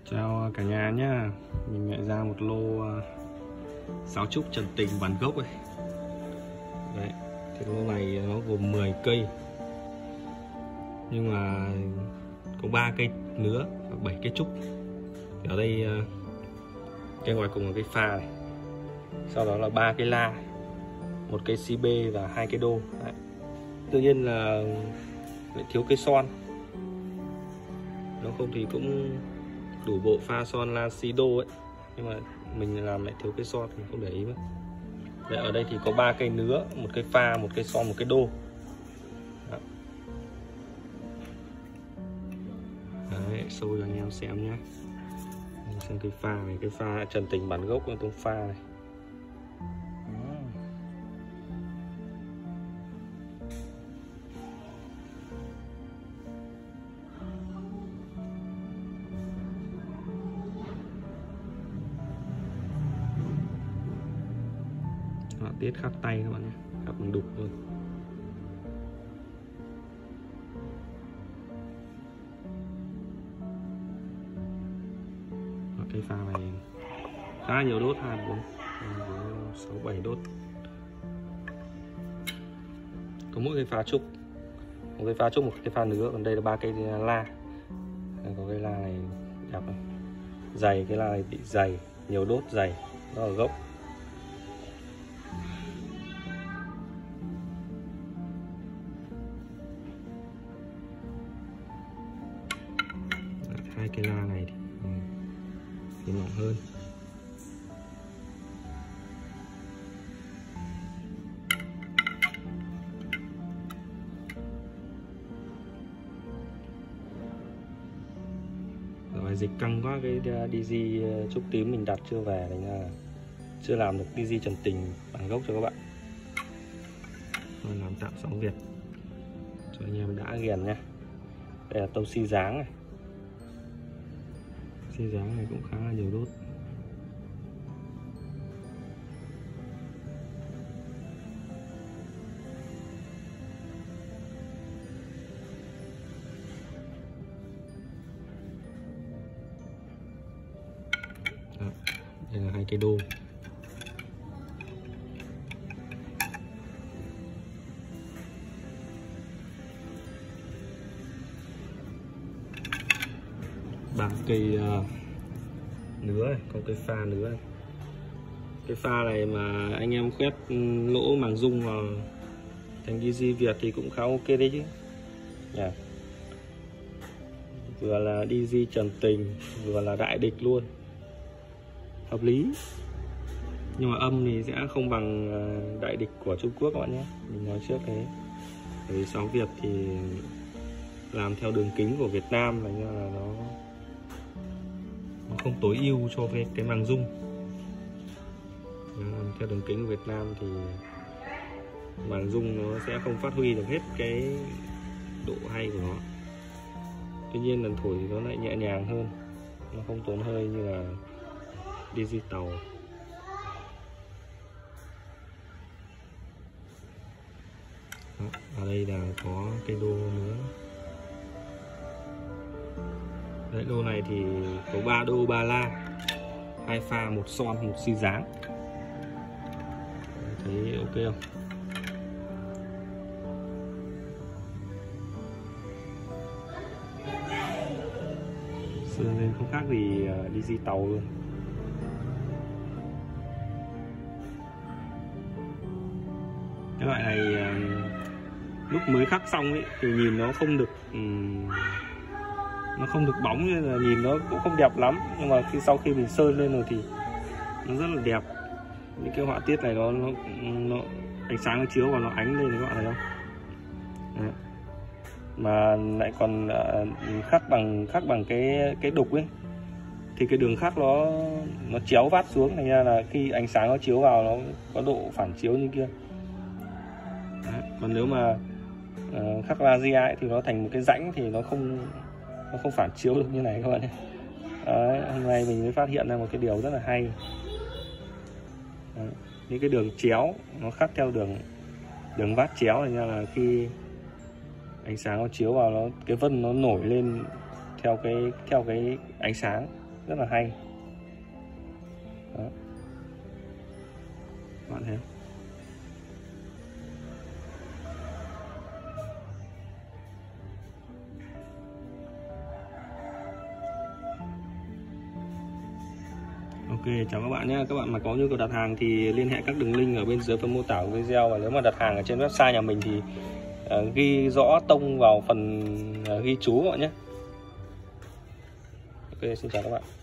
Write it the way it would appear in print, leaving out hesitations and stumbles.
Chào cả nhà nhá. Mình lại ra một lô sáo trúc Trần Tình bản gốc ấy. Đấy, cái lô này nó gồm 10 cây. Nhưng mà có 3 cây nứa và 7 cây trúc. Ở đây cái ngoài cùng là cái pha này. Sau đó là 3 cây la, 1 cây si bê và 2 cây đô. Đấy. Tự nhiên là lại thiếu cây son. Nếu không thì cũng đủ bộ pha son la si đô ấy, nhưng mà mình làm lại thiếu cây son thì không để ý nữa. Đấy, ở đây thì có 3 cây nứa, 1 cây pha, 1 cây son, 1 cây đô. Đấy, show cho anh em xem nhé. Xem cái pha này, cái pha Trần Tình bản gốc trong pha này. Họa tiết khắc tay các bạn nhé, khắc bằng đục luôn. Cây pha này khá nhiều đốt, 2, 4, 6, 7 đốt. Có mỗi cây pha trúc, một cây pha trúc, một cây pha nứa, còn đây là 3 cây la. Có cây la này đẹp này, dày, cái la này bị dày, nhiều đốt dày, đó là gốc. Hai cây la này thì mỏng hơn. Rồi dịch căng quá, cái DZ trúc tím mình đặt chưa về, thành ra chưa làm được DZ Trần Tình bản gốc cho các bạn. Tôi làm tạm sóng Việt cho anh em đã ghiền nha. Đây là tông xi dáng này. Xi dáng này cũng khá là nhiều đốt. Đó, đây là 2 cây đô. Ba cây nứa này, có cây pha nứa này. Cái pha này mà anh em quét lỗ màng rung vào thành DZ Việt thì cũng khá ok đấy chứ. Yeah. Vừa là DZ Trần Tình, vừa là đại địch luôn, hợp lý. Nhưng mà âm thì sẽ không bằng đại địch của Trung Quốc các bạn nhé, mình nói trước thế. Bởi vì sáo Việt thì làm theo đường kính của Việt Nam, là nó không tối ưu cho cái màng rung. Làm theo đường kính của Việt Nam thì màng rung nó sẽ không phát huy được hết cái độ hay của nó. Tuy nhiên lần thổi thì nó lại nhẹ nhàng hơn, nó không tốn hơi như là DZ tàu. Đó, ở đây là có cây đô nữa. Đấy, đô này thì có 3 đô 3 la, 2 pha, 1 son, 1 xi dáng. Thấy ok không? Sơn lên không khác gì DZ tàu luôn. Cái loại này lúc mới khắc xong ấy thì nhìn nó không được bóng, nên là nhìn nó cũng không đẹp lắm. Nhưng mà sau khi mình sơn lên rồi thì nó rất là đẹp. Những cái họa tiết này nó ánh sáng nó chiếu vào nó ánh lên, các bạn thấy không? Đấy. Mà lại còn khắc bằng cái đục ấy, thì cái đường khắc nó chéo vát xuống, thành ra là khi ánh sáng nó chiếu vào nó có độ phản chiếu như kia. Đấy. Còn nếu mà khắc laser thì nó thành một cái rãnh thì nó không phản chiếu được như này các bạn nhé. Đấy, hôm nay mình mới phát hiện ra một cái điều rất là hay. Đấy, những cái đường chéo nó khắc theo đường vát chéo, thành ra là khi ánh sáng nó chiếu vào, cái vân nó nổi lên theo cái ánh sáng. rất là hay. Đó. Các bạn thấy không? Ok, chào các bạn nhé. Các bạn mà có nhu cầu đặt hàng thì liên hệ các đường link ở bên dưới phần mô tả của video. Và nếu mà đặt hàng ở trên website nhà mình thì ghi rõ tông vào phần ghi chú các bạn nhé. Ok, xin chào các bạn.